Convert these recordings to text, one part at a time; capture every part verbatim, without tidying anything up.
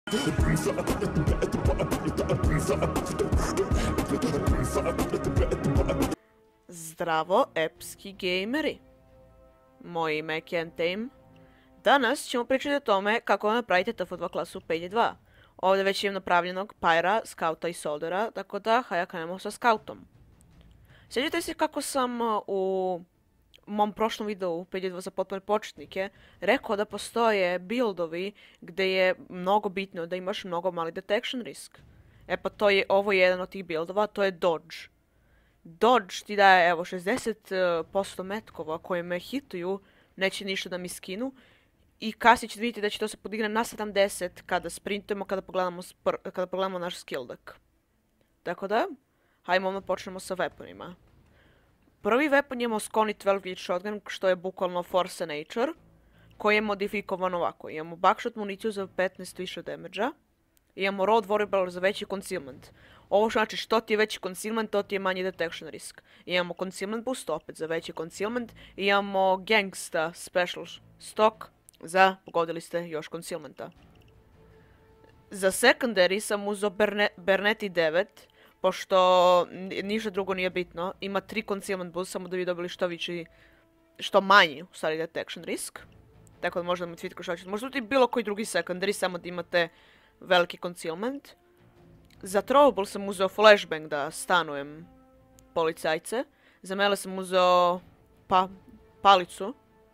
Zdravo, epski gejmeri. Moje ime je Kentame. Danas ćemo pričati o tome kako napravite T F dva klasu pet dva. Ovdje već imam napravljenog Pyra, Scouta i Soldera, tako da hajde krenemo sa Scoutom. Sjećate se kako sam u mom prošlom videu pet dva za potpune početnike rekao da postoje buildovi gdje je mnogo bitno da imaš mnogo mali detection risk. E pa to je, ovo je jedan od tih buildova, to je Dodge. Dodge ti daje evo šezdeset posto metkova koje me hituju, neće ništa da mi skinu. I kasnije ćete vidjeti da će to se podigne na sedamdeset kada sprintujemo, kada pogledamo, kada pogledamo naš skill deck. Tako da, hajmo onda počnemo sa weaponima. Prvi weapon imamo Sconi dvanaest gauge shotgun, što je bukvalno Force Nature, koji je modifikovan ovako. Imamo buckshot municiju za petnaest više damage-a. Imamo Road Warrior za veći concealment. Ovo znači što ti je veći concealment, to ti je manji detection risk. Imamo concealment boost opet za veći concealment. Imamo Gangsta special stock za, pogodili ste, još concealmenta. Za secondary sam uzeo Bernetti devet, pošto ništa drugo nije bitno. Ima tri concealment boost, samo da bi dobili što veći, što manji, u stvari, detection risk. Tako da možda mi tweetko što ćete. Možda ti bilo koji drugi secondary, samo da imate veliki concealment. Za throwable sam uzeo flashbang da stanujem policajce. Za mele sam uzeo pa, palicu.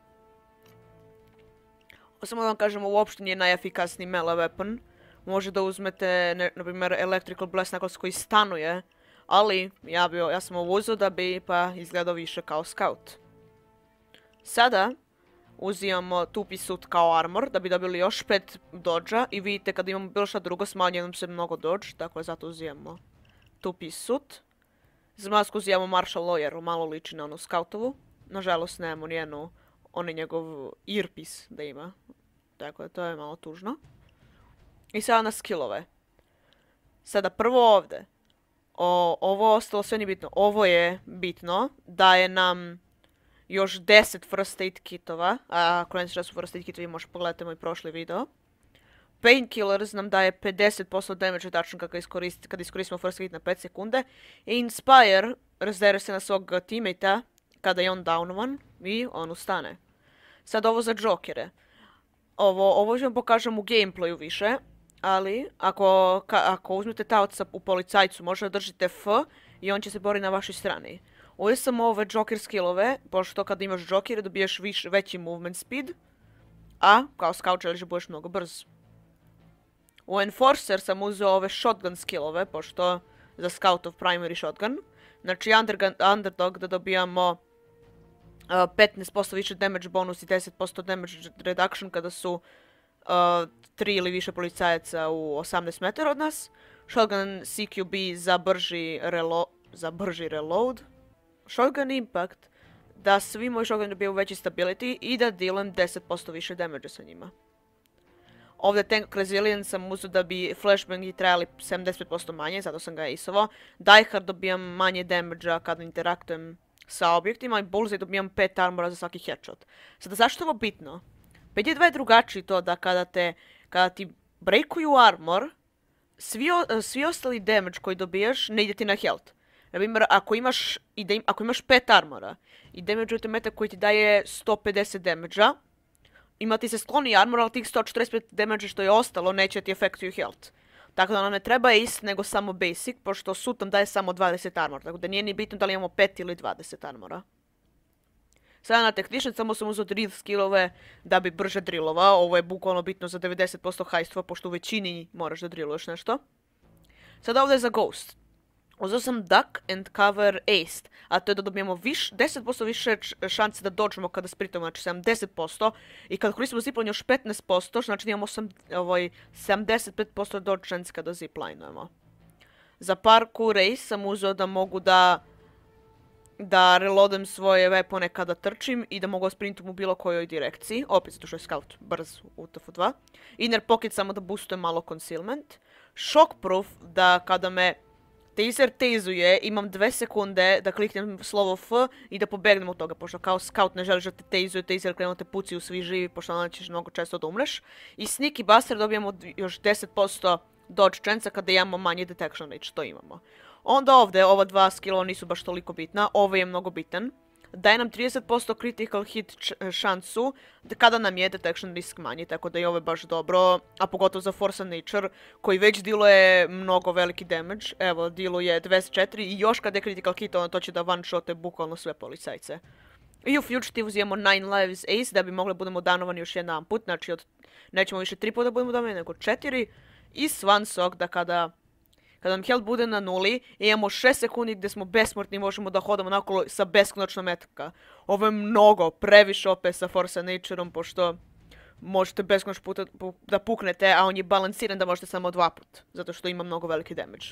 Samo da vam kažem, uopšte nije najefikasniji melee weapon. Može da uzmete, na primjer, Electrical Blast Knuckles koji stanuje, ali ja, bio, ja sam ovo uzeo da bi pa izgledao više kao scout. Sada uzimamo two-piece suit kao armor da bi dobili još pet dodge-a i vidite kada imamo bilo šta drugo smanjuje nam se mnogo dodge, tako je zato uzimamo two-piece suit. Za masku uzimamo Marshall Lawyer, malo liči na onu scoutovu, nažalost nemamo nijednu, on je njegov earpiece da ima, tako da to je malo tužno. I sada na skillove. Sada prvo ovdje, o, ovo ostalo sve nije bitno, ovo je bitno, daje nam još deset first aid kitova, a ako ne znaš su first aid kitovi možete pogledati moj prošli video. Painkillers nam daje pedeset posto damage tačno kada iskorist, kad iskoristimo first aid na pet sekunde. I Inspire razdere se na svog teammate-a kada je on downovan i on ustane. Sad ovo za Jokere. Ovo, ovo ću vam pokažem u gameplayu više, ali ako, ka, ako uzmete taoca u policajcu možete da držite F i on će se boriti na vašoj strani. Ovdje sam ove Joker skillove, pošto kada imaš Jokere dobiješ viš, veći movement speed, a kao scout želiš da budeš mnogo brz. U Enforcer sam uzeo ove shotgun skillove, pošto za scoutov primary shotgun. Znači undergun, underdog da dobijamo uh, petnaest posto više damage bonus i deset posto damage reduction kada su uh, tri ili više policajaca u osamnaest metara od nas. Shotgun C Q B za brži, relo, za brži reload. Shotgun Impact, da svi moji shotgun dobiju veći stability i da dealam deset posto više damage sa njima. Ovdje Tank Resilience sam uzeo da bi flashbangi trajali sedamdeset pet posto manje, zato sam ga aceovao. Diehard dobijam manje damage-a kada interaktujem sa objektima i Bullseye dobijam pet armora za svaki headshot. Sada zašto je ovo bitno? pet dva je drugačiji to da kada, te, kada ti breakuju armor, svi, o, svi ostali damage koji dobijaš ne ide ti na health. Na primjer, ako imaš, im, ako imaš pet armora i damage-ujete meta koji ti daje sto pedeset damage-a, ima ti se skloni armor, ali tih sto četrdeset pet damage što je ostalo neće ti efektuju health. Tako da nam ne treba ace, nego samo basic, pošto suit nam daje samo dvadeset armor, tako da nije ni bitno da li imamo pet ili dvadeset armora. Sada na technician samo sam uzeo drill skillove da bi brže drillovao, ovo je bukvalno bitno za devedeset posto heistova, pošto u većini moraš da drilluješ nešto. Sada ovdje je za ghost. Uzeo sam duck and cover ace, a to je da dobijemo viš, deset posto više šanse da dođemo kada spritamo, znači sedamdeset posto. I kada koristimo zipline još petnaest posto, znači imamo ovaj, sedamdeset pet posto dodge šanse kada ziplinujemo. Za parkour race sam uzeo da mogu da da reloadem svoje weapone kada trčim i da mogu sprintom u bilo kojoj direkciji. Opet zato što je scout brz u T F dva. Inner pocket samo da boostujem malo concealment. Shockproof da kada me taser tazuje, imam dve sekunde da kliknem slovo F i da pobegnem od toga, pošto kao scout ne želiš da te tazuje, taser krenu te puci u svi živi, pošto onda ćeš mnogo često da umreš. I sneaky buster dobijamo još deset posto dodge chance kada imamo manji detection rate, što imamo. Onda ovdje, ova dva skillova nisu baš toliko bitna, ovo je mnogo bitan. Daje nam trideset posto critical hit šansu kada nam je detection risk manji, tako da je ovo baš dobro, a pogotovo za Force of Nature, koji već diluje mnogo veliki damage. Evo, diluje dvadeset četiri i još kad je critical hit, onda to će da one-shote bukvalno sve policajce. I u Fugitive uzimamo nine lives ace da bi mogli budemo danovani još jedan put, znači od, nećemo više tri puta budemo danovani, nego četiri. I Swansong da kada... Kada nam health bude na nuli, imamo šest sekundi gdje smo besmrtni i možemo da hodamo nakolo sa beskonačno metka. Ovo je mnogo, previše O P sa Force Natureom, pošto možete beskonačno puta da puknete, a on je balansiran da možete samo dva put, zato što ima mnogo veliki damage.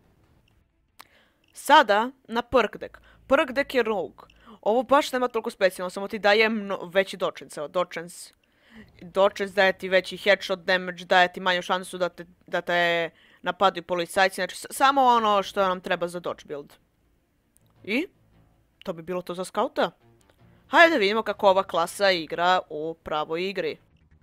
Sada na perk deck. Perk deck je Rogue. Ovo baš nema toliko specijalno, samo ti daje veći dodge chance. Evo, dodge chance. Dodge chance daje ti veći headshot damage, daje ti manju šansu da te... Da te napadaju policajci, znači samo ono što nam treba za dodge build. I to bi bilo to za skauta. Hajde da vidimo kako ova klasa igra u pravoj igri.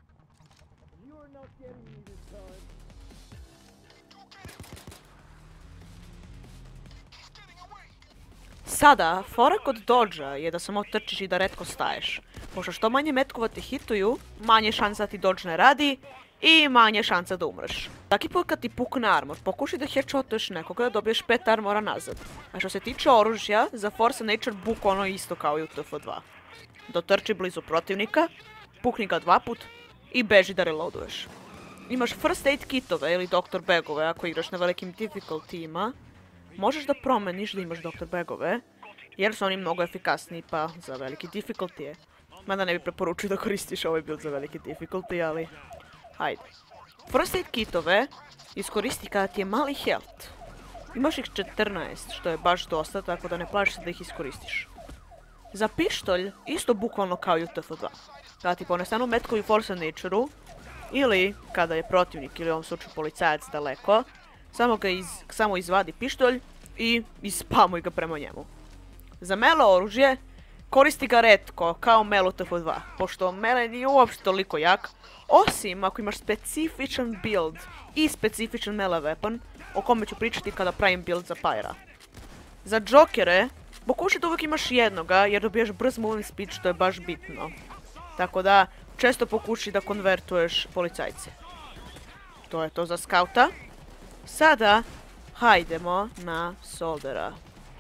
Sada, fora kod dodža je da samo trčiš i da retko staješ. Pošto što manje metkova te hituju, manje šansa ti dodge ne radi i manje šansa da umreš. Taki put kad ti pukne armor, pokušaj da headshotuješ nekoga da dobiješ pet armora nazad. A što se tiče oružja, za Force Nature bukvalno isto kao i u T F dva. Dotrči blizu protivnika, pukni ga dva put i beži da reloaduješ. Imaš first aid kitove ili doktor bagove ako igraš na velikim difficultyima. Možeš da promeniš da imaš doktor bagove, jer su oni mnogo efikasniji pa za veliki difficulty. Mada ne bi preporučio da koristiš ovaj build za veliki difficulty, ali... Hajde. First aid kitove iskoristi kada ti je mali health. Imaš ih četrnaest, što je baš dosta, tako da ne plašiš se da ih iskoristiš. Za pištolj, isto bukvalno kao i u T F dva. Kada ti ponestanu metkovi u Force Nature-u, ili kada je protivnik ili u ovom slučaju policajac daleko, samo ga iz, samo izvadi pištolj i ispamuj ga prema njemu. Za mele oružje, koristi ga retko, kao mele u T F dva, pošto mele nije uopšte toliko jak, osim ako imaš specifičan build i specifičan melee weapon, o kome ću pričati kada pravim build za Pyra. Za džokere, pokušaj da uvijek imaš jednoga, jer dobijaš brz movement speed, što je baš bitno. Tako da, često pokušaj da konvertuješ policajce. To je to za skauta. Sada, hajdemo na soldera.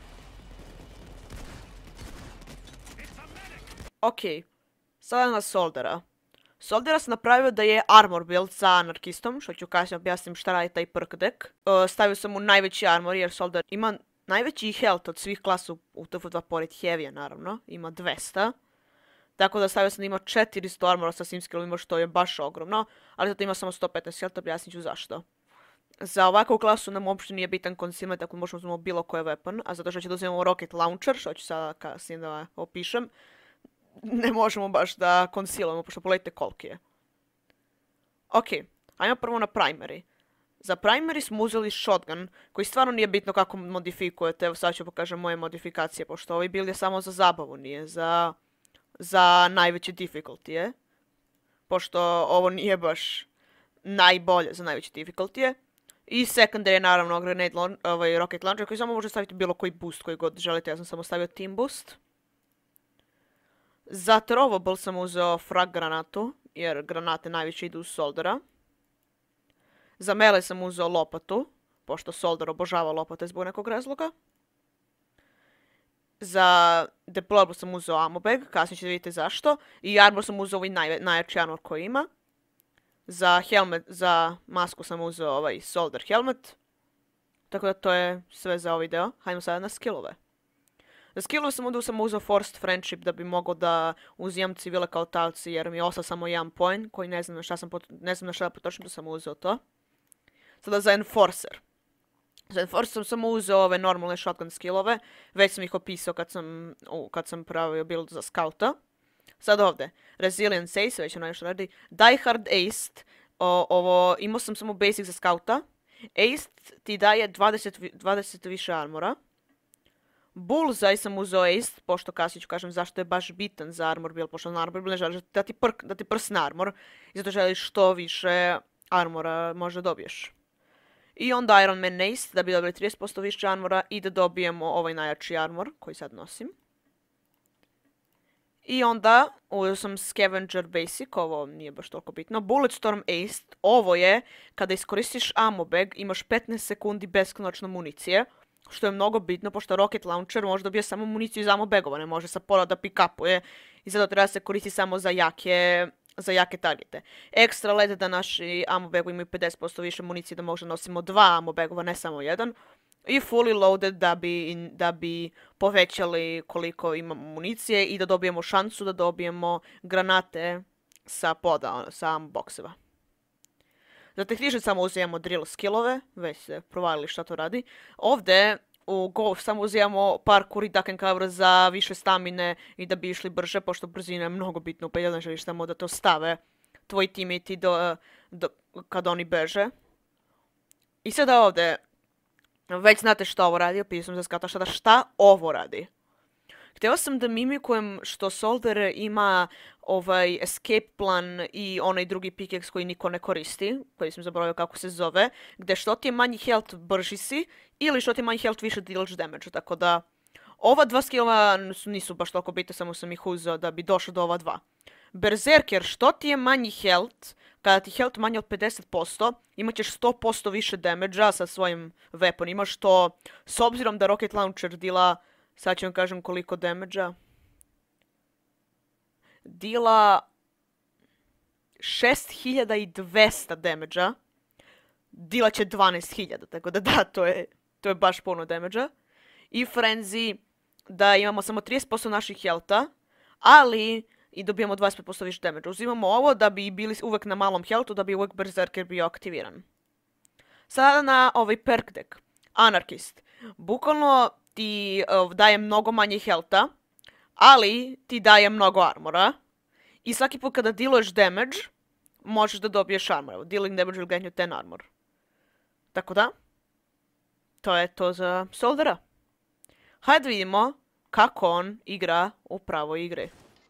Ok, sada na soldera. Soldera sam napravio da je armor build sa anarkistom, što ću kasnije objasnim šta radi taj perk deck. Uh, stavio sam mu najveći armor jer solder ima najveći health od svih klasa u T F dva pored heavy naravno, ima dvesta. Tako da stavio sam da ima četiristo armora sa svim skillovima, što je baš ogromno, ali zato ima samo sto petnaest health, objasnit ću zašto. Za ovakvu klasu nam uopšte nije bitan concealment, tako možemo uzmemo bilo koje weapon, a zato što će da uzmemo rocket launcher, što ću sada kasnije da opišem, ne možemo baš da concealamo, pošto pogledajte koliki je. Ok, ajmo prvo na primary. Za primary smo uzeli shotgun, koji stvarno nije bitno kako modifikujete, evo sad ću pokažem moje modifikacije, pošto ovaj build je samo za zabavu, nije za, za najveće difficulty. Pošto ovo nije baš najbolje za najveće difficulty. I secondary je naravno grenade launch, ovaj rocket launcher koji samo može staviti bilo koji boost koji god želite, ja sam samo stavio team boost. Za throwable sam uzeo frag granatu, jer granate najviše idu u soldera. Za melee sam uzeo lopatu, pošto solder obožava lopate zbog nekog razloga. Za deployable sam uzeo ammo bag, kasnije ćete vidjeti zašto. I armor sam uzeo ovaj naj, najjači armor koji ima. Za helmet, za masku sam uzeo ovaj solder helmet. Tako da to je sve za ovaj deo. Hajdemo sada na skillove. Za skillove sam onda sam uzeo Forced Friendship da bi mogao da uzimam civile kao talci, jer mi je ostao samo jedan point koji ne znam na šta sam ne znam na šta da potrošim, da sam uzeo to. Sada za Enforcer. Za Enforcer sam samo uzeo ove normalne shotgun skillove, već sam ih opisao kad sam, uh, kad sam pravio build za skauta. Sad ovdje, Resilience Ace, već ono nešto radi, Die Hard Ace, o, ovo, imao sam samo basic za skauta Ace ti daje dvadeset, dvadeset više armora. Bullseye sam uzeo Ace, pošto kasnije ću kažem zašto je baš bitan za armor build, pošto na armor build ne želiš da ti, prk, da ti prsne armor. I zato želiš što više armora možda dobiješ. I onda Iron Man Ace, da bi dobili trideset posto više armora i da dobijemo ovaj najjači armor koji sad nosim. I onda uzeo sam Scavenger Basic, ovo nije baš toliko bitno. Bulletstorm Ace, ovo je kada iskoristiš ammo bag, imaš petnaest sekundi beskonačno municije. Što je mnogo bitno, pošto Rocket Launcher može dobije samo municiju iz ammo bagova, ne može sa pola da pick-upuje. I zato treba se koristi samo za jake, za jake targete. Ekstra led da naši ammo bagovi imaju pedeset posto više municije, da možda nosimo dva ammo bagova, ne samo jedan. I fully loaded da bi, da bi povećali koliko imamo municije i da dobijemo šansu da dobijemo granate sa poda, sa ammo boxeva. Za tehničar samo uzijemo drill skillove, već ste provalili šta to radi. Ovdje u Golf samo uzijemo parkour i duck and cover za više stamine i da bi išli brže, pošto brzina je mnogo bitna u P jedan, želiš samo da to stave tvoji teammate do, do, kad oni beže. I sada ovdje, već znate šta ovo radi, opisao sam za skata šta, šta ovo radi. Htio sam da mimikujem što Soldier ima ovaj escape plan i onaj drugi pickaxe koji niko ne koristi, koji sam zaboravio kako se zove, gdje što ti je manji health brži si ili što ti je manji health više deals damage, tako da ova dva skillova nisu baš toliko bitne, samo sam ih uzeo da bi došao do ova dva. Berserker, što ti je manji health, kada ti health manje od pedeset posto, imat ćeš sto posto više damage-a sa svojim weaponima, što s obzirom da Rocket Launcher dila, sad ću vam kažem koliko damage-a, dila šest hiljada dvesta damage-a, dila će dvanaest hiljada, tako da da, to je, to je baš puno damage-a. I Frenzy, da imamo samo trideset posto naših healtha, ali i dobijamo dvadeset pet posto više damage. Uzimamo ovo da bi bili uvek na malom healthu, da bi uvek Berserker bio aktiviran. Sada na ovaj perk deck. Anarchist. Bukvalno ti uh, daje mnogo manje healtha, ali ti daje mnogo armora. I svaki put kada dealuješ damage, možeš da dobiješ armor. Dealing damage will gain you ten armor. Tako da, to je to za Soldera. Hajde vidimo kako on igra u pravoj igri.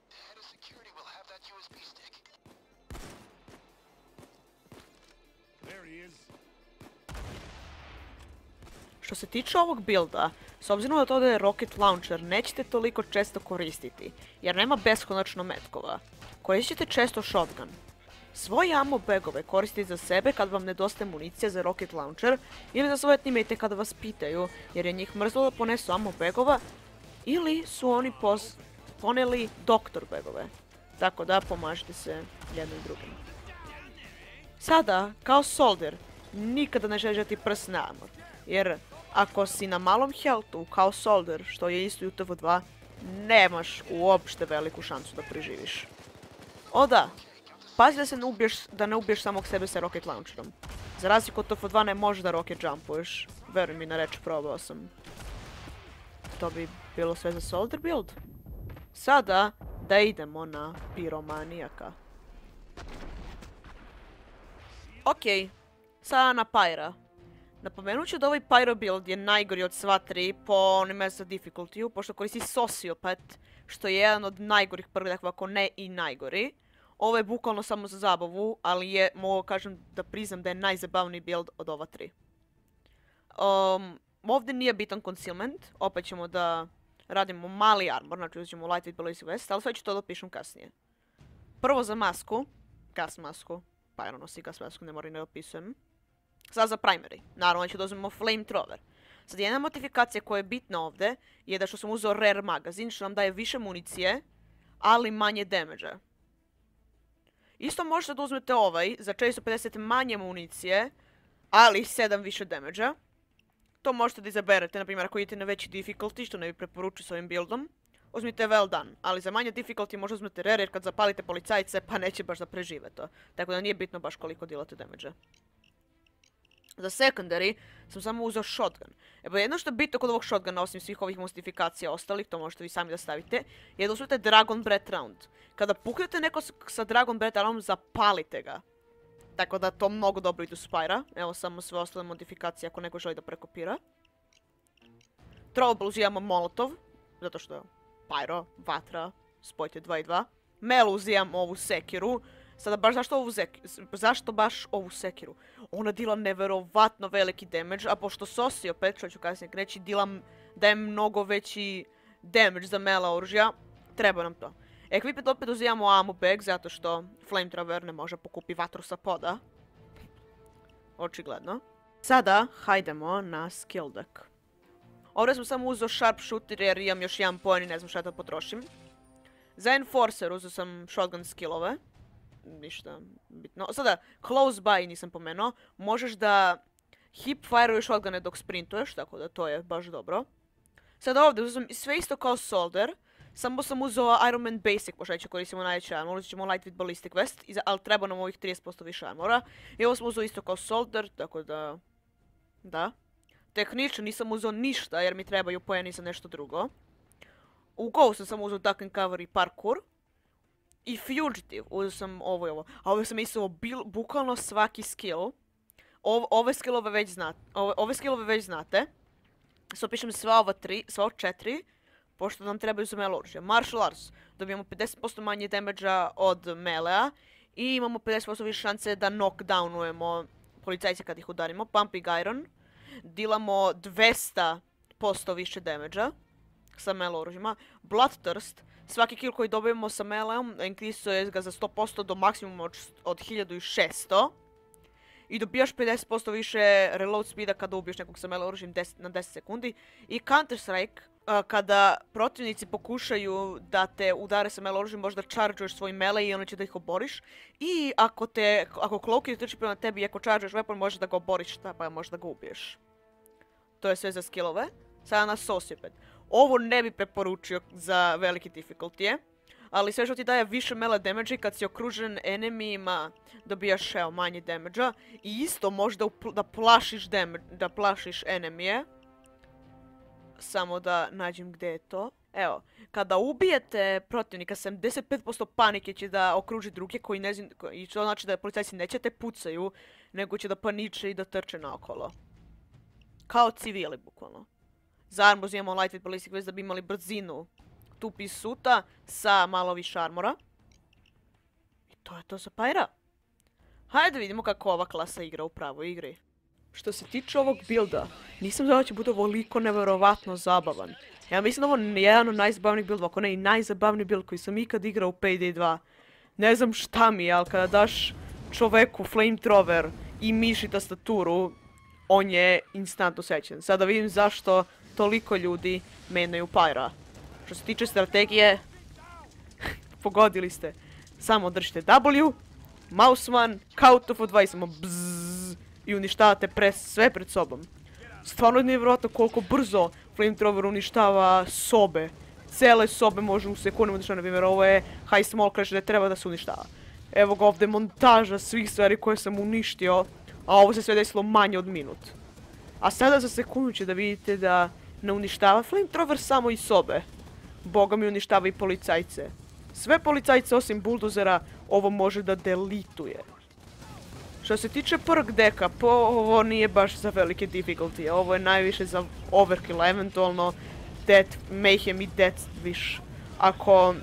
Što se tiče ovog builda, s obzirom da to da je Rocket Launcher, nećete toliko često koristiti, jer nema beskonačno metkova. Koristit ćete često shotgun. Svoje ammo bagove koristite za sebe kad vam nedostaje municija za Rocket Launcher, ili za svoje teammate kada vas pitaju, jer je njih mrzlo da ponesu ammo bagova, ili su oni pos poneli doktor bagove. Tako da pomažite se jedno i drugim. Sada, kao Soldier, nikada ne želiš da ti prsne armor, jer ako si na malom healthu kao Soldier, što je isto i u T F dva, nemaš uopšte veliku šansu da preživiš. O da, pazi da se ne ubiješ, da ne ubiješ samog sebe sa Rocket Launcherom. Za razliku od T F dva ne možeš da rocket jumpuješ. Veruj mi na reč, probao sam. To bi bilo sve za Soldier build. Sada da idemo na Pyromanijaka. Okej, sada na Pyra. Napomenut ću da ovaj Pyro build je najgori od sva tri po onime za difficulty-u, pošto koristi Sociopath, što je jedan od najgorih prgdakva, ako ne i najgori. Ovo je bukvalno samo za zabavu, ali je, mogu kažem da priznam da je najzabavniji build od ova tri. Um, ovdje nije bitan concealment, opet ćemo da radimo mali armor, znači uzet ćemo lightweight ballistic vest, ali sve ću to da opišem kasnije. Prvo za masku, gas masku, Pyro nosi gas masku, ne moram ne opisujem. Sada za primary, naravno ću da uzmemo flamethrower. Sad jedna modifikacija koja je bitna ovdje je da što sam uzeo rare magazin, što nam daje više municije, ali manje damage-a. Isto možete da uzmete ovaj za četiristo pedeset manje municije, ali sedam više damage-a. To možete da izaberete, na primjer ako idete na veći difficulty, što ne bi preporučio s ovim buildom. Uzmite well done, ali za manje difficulty možda uzmete rare, jer kad zapalite policajce pa neće baš da prežive to. Tako da nije bitno baš koliko dilate damage-a. Za secondary sam samo uzeo shotgun. Evo jedno što je bitno kod ovog shotguna, osim svih ovih modifikacija ostalih, to možete vi sami da stavite, je da uzmete Dragon Breath round. Kada puknete neko sa Dragon Breath roundom, zapalite ga. Tako da to mnogo dobro ide u Spyra. Evo samo sve ostale modifikacije ako neko želi da prekopira. Trouble uzijamo Molotov, zato što je Pyro, vatra, spojite dva i dva. Mel uzijam ovu sekiru. Sada baš zašto ovu sekiru? Zašto baš ovu sekiru? Ona dila neverovatno veliki damage, a pošto Sosi opet, što ću kasnije reći, dila daje mnogo veći damage za mela oružja, treba nam to. Equipment opet uzijamo ammo bag, zato što flamethrower ne može pokupi vatru sa poda. Očigledno. Sada, hajdemo na skill deck. Ovdje sam samo uzeo sharpshooter jer imam još jedan point i ne znam šta da potrošim. Za enforcer uzeo sam shotgun skillove. Ništa bitno. Sada, close by nisam pomenuo. Možeš da hipfire-uješ shotgune dok sprintuješ, tako da to je baš dobro. Sada ovdje uzem sve isto kao soldier. Samo sam uzeo Iron Man Basic, pošto neće koristimo najveće armor, uzet ćemo Light with Ballistic Vest, ali treba nam ovih trideset posto više armora. I ovo sam uzeo isto kao soldier, tako da... Da. Tehnično nisam uzeo ništa jer mi trebaju poeni za nešto drugo. U Go sam samo uzeo Duck and Cover i Parkour. I Fugitive, uzeo sam ovo i ovo. A ovo sam mislio bukvalno svaki skill. Ove, ove skillove već znate. Ove, ove skillove već znate. Sad opišem sva ova tri, sva ova četiri. Pošto nam trebaju za melee oružja. Martial Arts. Dobijamo pedeset posto manje damage-a od melea. I imamo pedeset posto više šanse da knockdownujemo policajce kad ih udarimo. Pumping Iron. Dilamo dvesta posto više damage-a sa melee oružjima. Bloodthirst. Svaki kill koji dobijemo sa meleom increasuje ga za sto posto do maksimuma od, od hiljadu šesto. I dobijaš pedeset posto više reload speeda kada ubiješ nekog sa melee oružjem na deset sekundi. I Counter Strike. Uh, kada protivnici pokušaju da te udare sa melee oružjem, možda chargeuješ svoj melee i onda će da ih oboriš. I ako te, ako Cloaky trči prema tebi i ako chargeuješ weapon, možeš da ga oboriš, pa možeš da ga ubiješ. To je sve za skillove. Sada na Sociopet. Ovo ne bi preporučio za velike difficultije, ali sve što ti daje više melee damage kad si okružen enemijima dobijaš evo manje damage-a. I isto možda da plašiš damage, da plašiš enemije. Samo da nađem gdje je to. Evo, kada ubijete protivnika, sedamdeset pet posto panike će da okruži druge koji ne znam, i to znači da policajci neće te pucaju, nego će da paniče i da trče naokolo. Kao civili, bukvalno. Za armor imamo Light with Ballistic Vest da bi imali brzinu tupi suta sa malo više armora. I to je to za Pyra. Hajde da vidimo kako ova klasa igra u pravoj igri. Što se tiče ovog builda, nisam znao da će bude ovoliko neverovatno zabavan. Ja mislim da ovo je jedan od najzabavnijih buildova, ako ne i najzabavniji build koji sam ikad igrao u Payday dva. Ne znam šta mi je, ali kada daš čoveku flamethrower i miš i tastaturu, on je instantno srećen. Sada vidim zašto toliko ljudi menjaju Pyra. Što se tiče strategije, pogodili ste. Samo držite W, mouse one, count of dva i samo bzzz. I uništavate pre, sve pred sobom. Stvarno je nevjerojatno koliko brzo flamethrower uništava sobe. Cele sobe može u sekundama uništavati, na primjer ovo je High Small Crash gdje treba da se uništava. Evo ga ovdje montaža svih stvari koje sam uništio, a ovo se sve desilo manje od minut. A sada za sekundu će da vidite da ne uništava flamethrower samo i sobe. Boga mi uništava i policajce. Sve policajce osim buldozera ovo može da delituje. Što se tiče perk deka, po ovo nije baš za velike difficulty, ovo je najviše za overkill, eventualno death, mayhem i death wish, ako,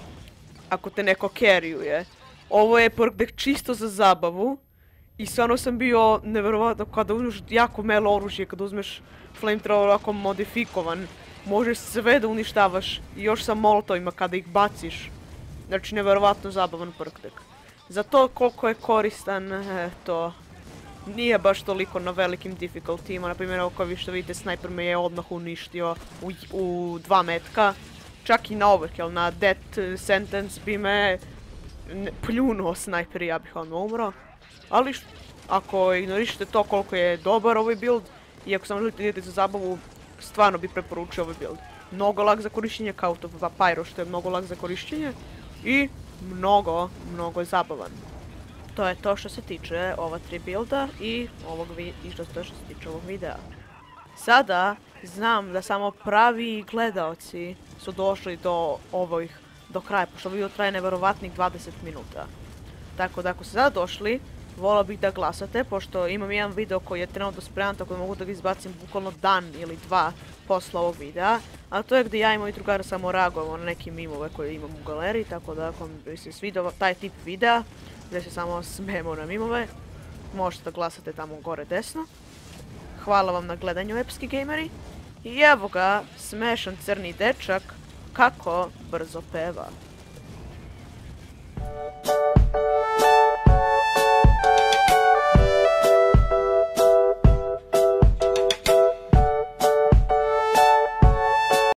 ako te neko carryuje. Ovo je perk dek čisto za zabavu i stvarno sam bio nevjerovatno kada uzmeš jako melee oružje, kada uzmeš flamethrower ovako modifikovan, možeš sve da uništavaš i još sa molotovima kada ih baciš. Znači nevjerovatno zabavan perk dek. Za to koliko je koristan, eto, nije baš toliko na velikim difficultyima. Naprimjer, ovo kao vi što vidite, sniper me je odmah uništio u, u dva metka. Čak i na overkill, na death sentence bi me pljunuo sniper i ja bih odmah umro. Ali ako ignorišete to koliko je dobar ovaj build i ako samo želite idete za zabavu, stvarno bi preporučio ovaj build. Mnogo lak za korištenje kao to Pyro što je mnogo lak za korištenje i mnogo, mnogo je zabavan. To je to što se tiče ova tri builda i ovog i što to što se tiče ovog videa. Sada znam da samo pravi gledaoci su došli do ovih do kraja, pošto video traje neverovatnih dvadeset minuta. Tako da ako ste sada došli, volio bih da glasate, pošto imam jedan video koji je trenutno spreman, tako da mogu da ga izbacim bukvalno dan ili dva posle ovog videa. A to je gdje ja i moji drugari samo reagujemo na neke mimove koje imam u galeriji, tako da ako bi se svidio taj tip videa, gdje se samo smijemo na mimove, možete da glasate tamo gore desno. Hvala vam na gledanju, epski gameri. I evo ga, smešan crni dečak kako brzo peva.